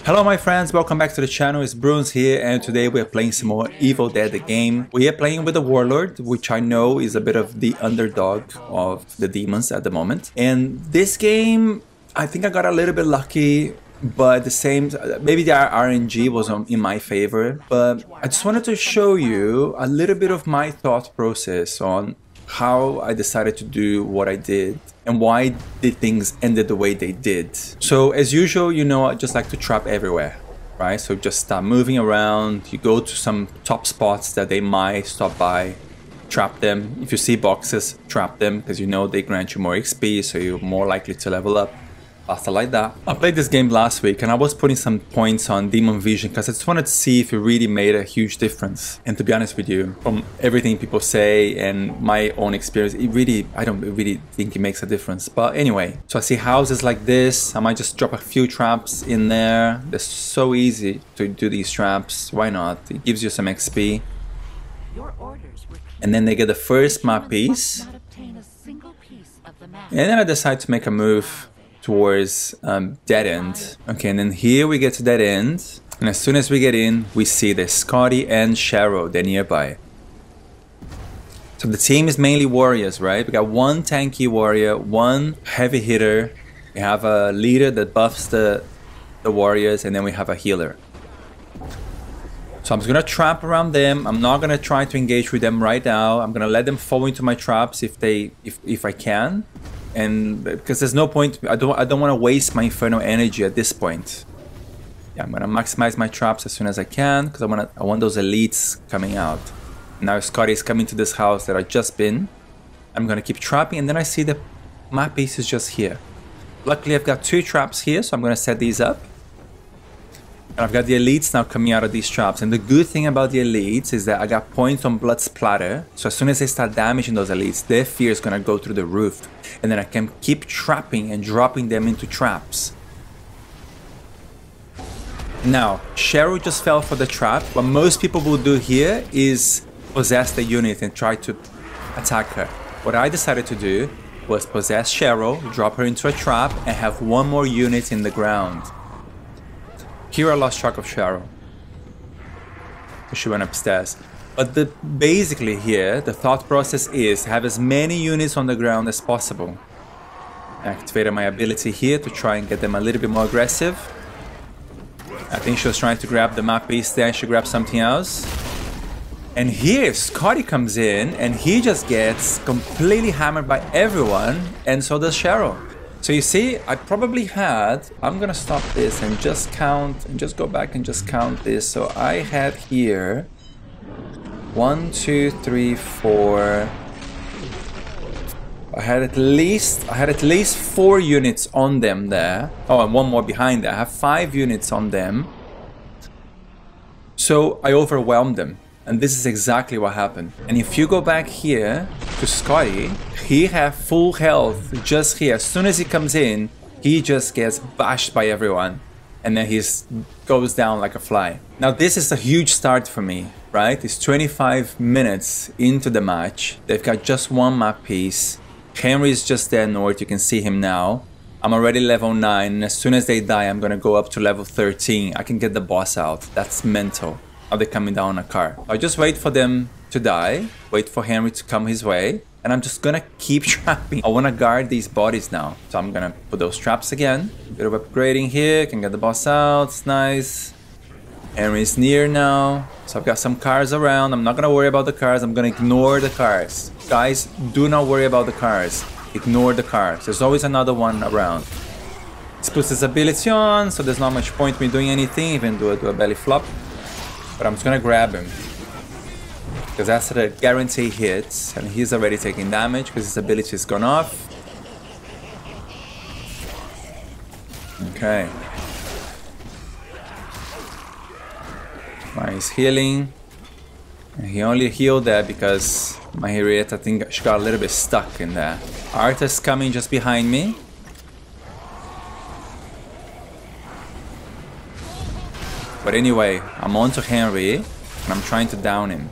Hello my friends, welcome back to the channel. It's Bruns here, and today we're playing some more Evil Dead the game. We are playing with the Warlord, which I know is a bit of the underdog of the demons at the moment. And this game, I think I got a little bit lucky, but the same, maybe the RNG was in my favor. But I just wanted to show you a little bit of my thought process on how I decided to do what I did and why did things ended the way they did. So as usual, you know, I just like to trap everywhere, right? So just start moving around. You go to some top spots that they might stop by, trap them. If you see boxes, trap them, because you know they grant you more XP, so you're more likely to level up. Faster like that. I played this game last week and I was putting some points on Demon Vision because I just wanted to see if it really made a huge difference. And to be honest with you, from everything people say and my own experience, I don't really think it makes a difference. But anyway, so I see houses like this. I might just drop a few traps in there. They're so easy to do these traps. Why not? It gives you some XP. And then they get the first map piece. And then I decide to make a move towards dead end. Okay, and then here we get to dead end, and as soon as we get in, we see the Scotty and Cheryl, they're nearby. So the team is mainly warriors, right? We got one tanky warrior, one heavy hitter, we have a leader that buffs the warriors, and then we have a healer. So I'm just gonna trap around them. I'm not gonna try to engage with them right now. I'm gonna let them fall into my traps if I can. And because there's no point, I don't want to waste my infernal energy at this point. Yeah, I'm gonna maximize my traps as soon as I can because I want those elites coming out. Now Scotty is coming to this house that I just been. I'm gonna keep trapping, and then I see the map piece is just here. Luckily I've got two traps here, so I'm gonna set these up. And I've got the elites now coming out of these traps. And the good thing about the elites is that I got points on blood splatter. So as soon as they start damaging those elites, their fear is gonna go through the roof. And then I can keep trapping and dropping them into traps. Now, Cheryl just fell for the trap. What most people will do here is possess the unit and try to attack her. What I decided to do was possess Cheryl, drop her into a trap, and have one more unit in the ground. Here I lost track of Cheryl. She went upstairs. But basically here, the thought process is have as many units on the ground as possible. I activated my ability here to try and get them a little bit more aggressive. I think she was trying to grab the map piece there. She grabbed something else. And here Scotty comes in and he just gets completely hammered by everyone, and so does Cheryl. So you see, I probably had, I'm gonna stop this and just count and just go back and just count this. So I had here 1, 2, 3, 4. I had at least 4 units on them there. Oh, and one more behind there. I have 5 units on them. So I overwhelmed them. And this is exactly what happened. And if you go back here to Scotty, he had full health just here. As soon as he comes in, he just gets bashed by everyone. And then he goes down like a fly. Now this is a huge start for me, right? It's 25 minutes into the match. They've got just one map piece. Henry is just there north. You can see him now. I'm already level 9. And as soon as they die, I'm gonna go up to level 13. I can get the boss out. That's mental. Are they coming down a car? I just wait for them to die, wait for Henry to come his way, and I'm just gonna keep trapping. I wanna guard these bodies now. So I'm gonna put those traps again. A bit of upgrading here, can get the boss out, it's nice. Henry's near now. So I've got some cars around. I'm not gonna worry about the cars, I'm gonna ignore the cars. Guys, do not worry about the cars. Ignore the cars. There's always another one around. This puts his ability on, so there's not much point me doing anything, even do a belly flop. But I'm just gonna grab him because that's the guarantee hits, and he's already taking damage because his ability has gone off. Okay. Nice healing. And he only healed there because my Harriet, I think she got a little bit stuck in there. Arthur's coming just behind me. But anyway, I'm on to Henry, and I'm trying to down him.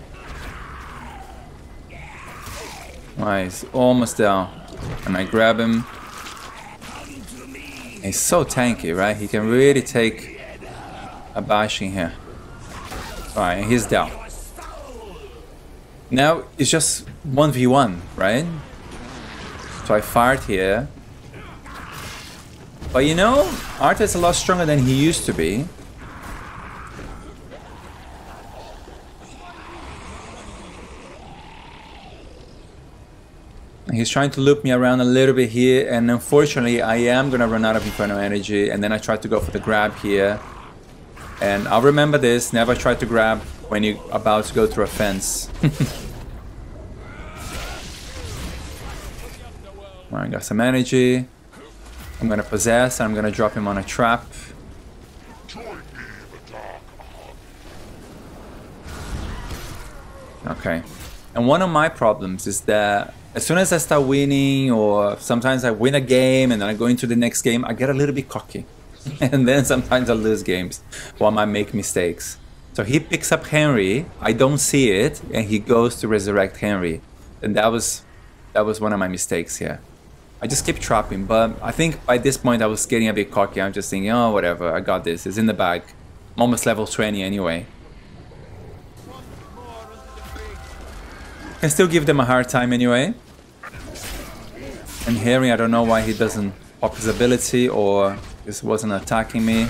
Nice, almost down. And I grab him. He's so tanky, right? He can really take a bashing here. Alright, he's down. Now it's just 1v1, right? So I fired here. But you know, Arthur is a lot stronger than he used to be. He's trying to loop me around a little bit here, and unfortunately I am gonna run out of Inferno energy, and then I try to go for the grab here. And I'll remember this, never try to grab when you're about to go through a fence. Alright, got some energy. I'm gonna possess, and I'm gonna drop him on a trap. Okay. And one of my problems is that as soon as I start winning, or sometimes I win a game and then I go into the next game, I get a little bit cocky. And then sometimes I lose games while I make mistakes. So he picks up Henry, I don't see it, and he goes to resurrect Henry. And that was one of my mistakes here. I just keep trapping, but I think by this point I was getting a bit cocky. I'm just thinking, oh, whatever, I got this, it's in the bag. I'm almost level 20 anyway. Can still give them a hard time anyway. And Henry, I don't know why he doesn't pop his ability, or this wasn't attacking me.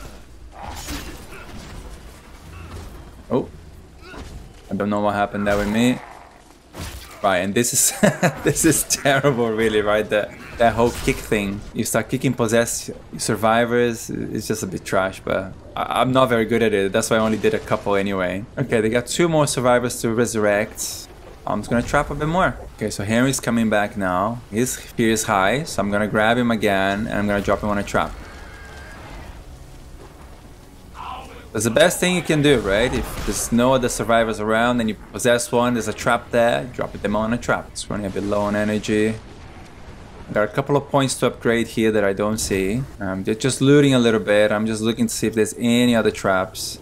Oh, I don't know what happened there with me. Right, and this is this is terrible, really, right? That whole kick thing. You start kicking possessed survivors. It's just a bit trash, but I'm not very good at it. That's why I only did a couple anyway. Okay, they got 2 more survivors to resurrect. I'm just gonna trap a bit more. Okay, so Henry's coming back now. His fear is high, so I'm gonna grab him again and I'm gonna drop him on a trap. That's the best thing you can do, right? If there's no other survivors around and you possess one, there's a trap there, drop them on a trap. It's running a bit low on energy. Got a couple of points to upgrade here that I don't see. They're just looting a little bit. I'm just looking to see if there's any other traps.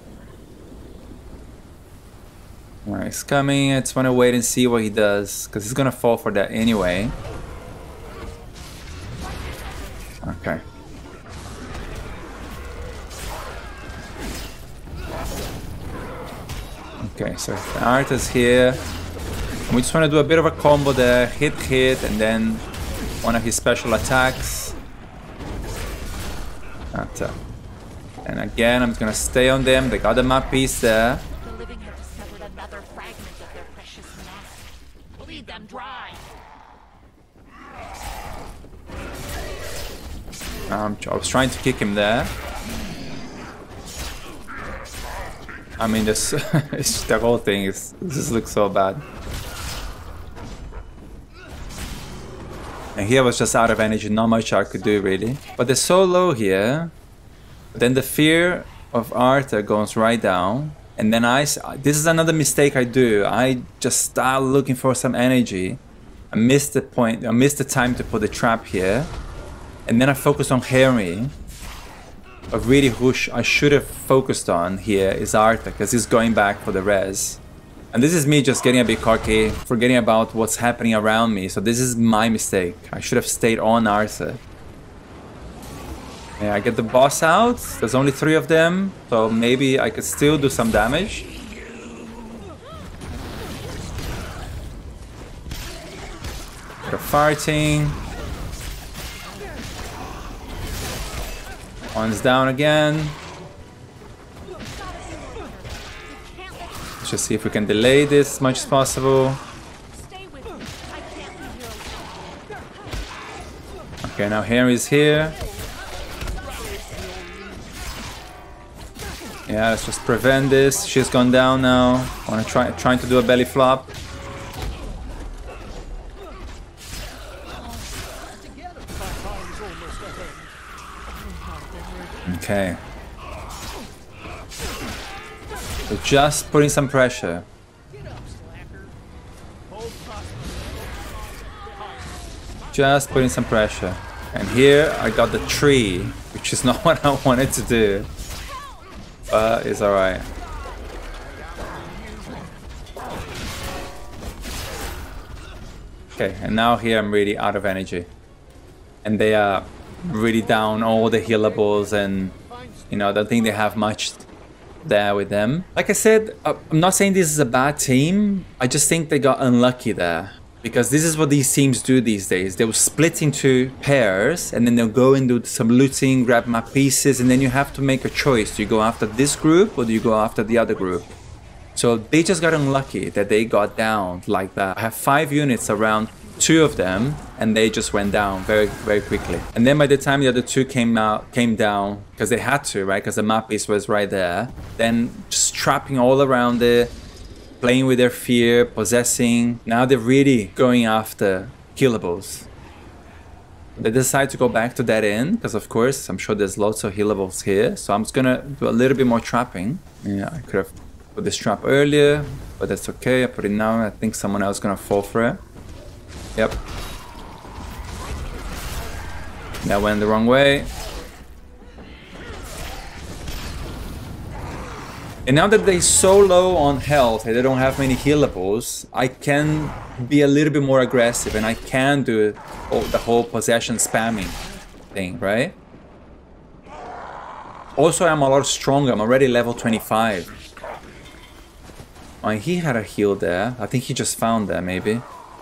Alright, he's coming. I just want to wait and see what he does, because he's gonna fall for that anyway. Okay. Okay, so Arthur's here. We just want to do a bit of a combo there. Hit, and then one of his special attacks. And again, I'm just gonna stay on them. They got the map piece there. The living have discovered another fragment of their precious nest. Bleed them dry. I was trying to kick him there. I mean, this the whole thing this looks so bad. And here I was just out of energy, not much I could do really. But they're so low here. Then the fear of Arthur goes right down. And then this is another mistake I do. I just start looking for some energy. I missed the point, I missed the time to put the trap here. And then I focus on Henry. But really who I should have focused on here is Arthur, because he's going back for the res. And this is me just getting a bit cocky, forgetting about what's happening around me. So this is my mistake. I should have stayed on Arthur. Yeah, I get the boss out. There's only 3 of them, so maybe I could still do some damage. They're fighting. One's down again. Let's just see if we can delay this as much as possible. Okay, now Henry's here. Yeah, let's just prevent this. She's gone down now. I want to trying to do a belly flop. Okay. So just putting some pressure. Just putting some pressure. And here I got the tree, which is not what I wanted to do. But it's alright. Okay, and now here I'm really out of energy. And they are really down all the healables, and You know, I don't think they have much there with them. Like I said, I'm not saying this is a bad team. I just think they got unlucky there. Because this is what these teams do these days. They will split into pairs and then they'll go and do some looting, grab map pieces, and then you have to make a choice. Do you go after this group or do you go after the other group? So they just got unlucky that they got down like that. I have 5 units around 2 of them and they just went down very, very quickly. And then by the time the other 2 came down, because they had to, right? Because the map piece was right there. Then just trapping all around it. Playing with their fear, possessing. Now they're really going after killables. They decide to go back to that end because, of course, I'm sure there's lots of healables here. So I'm just gonna do a little bit more trapping. Yeah, I could have put this trap earlier, but that's okay. I put it now. I think someone else is gonna fall for it. Yep. That went the wrong way. And now that they're so low on health and they don't have many healables, I can be a little bit more aggressive and I can do the whole possession spamming thing, right? Also, I'm a lot stronger. I'm already level 25. Oh, he had a heal there. I think he just found that, maybe.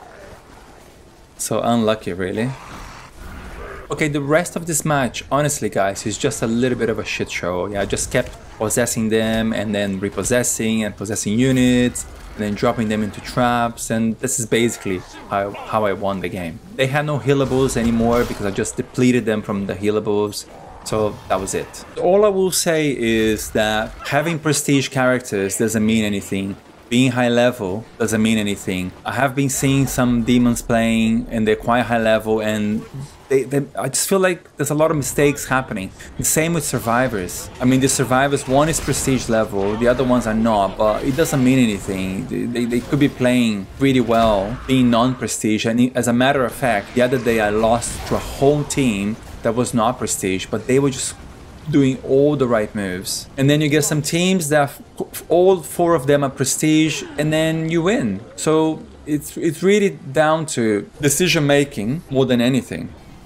So unlucky, really. Okay, the rest of this match, honestly, guys, is just a little bit of a shit show. Yeah, I just kept possessing them and then repossessing and possessing units and then dropping them into traps, and this is basically how I won the game. They had no healables anymore because I just depleted them from the healables, so that was it. All I will say is that having prestige characters doesn't mean anything. Being high level doesn't mean anything. I have been seeing some demons playing and they're quite high level, and I just feel like there's a lot of mistakes happening. The same with survivors. I mean, the survivors, one is prestige level, the other ones are not, but it doesn't mean anything. They could be playing really well, being non-prestige, and as a matter of fact, the other day I lost to a whole team that was not prestige, but they were just doing all the right moves. And then you get some teams that all 4 of them are prestige and then you win. So it's really down to decision making more than anything.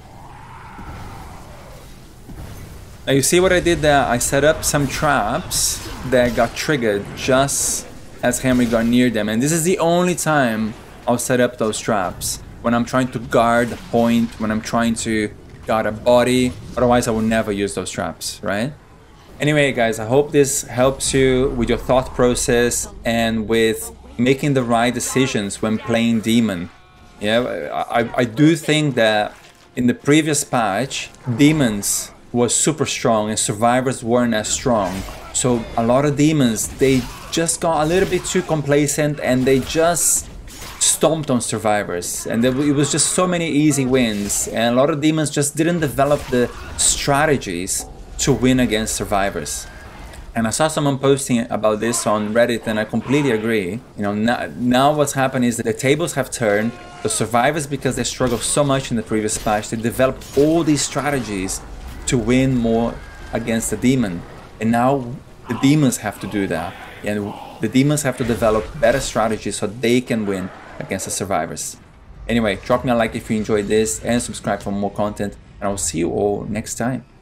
Now you see what I did there? I set up some traps that got triggered just as Henry got near them, and this is the only time I'll set up those traps. When I'm trying to guard a point, when I'm trying to got a body, otherwise I will never use those traps, right? Anyway, guys, I hope this helps you with your thought process and with making the right decisions when playing Demon. Yeah, I do think that in the previous patch, Demons was super strong and Survivors weren't as strong. So a lot of Demons, they just got a little bit too complacent and they just stomped on Survivors, and it was just so many easy wins, and a lot of Demons just didn't develop the strategies to win against Survivors. And I saw someone posting about this on Reddit, and I completely agree. You know, now what's happened is that the tables have turned. The Survivors, because they struggled so much in the previous patch, they developed all these strategies to win more against the Demon, and now the Demons have to do that, and the Demons have to develop better strategies so they can win against the Survivors. Anyway, drop me a like if you enjoyed this and subscribe for more content, and I'll see you all next time.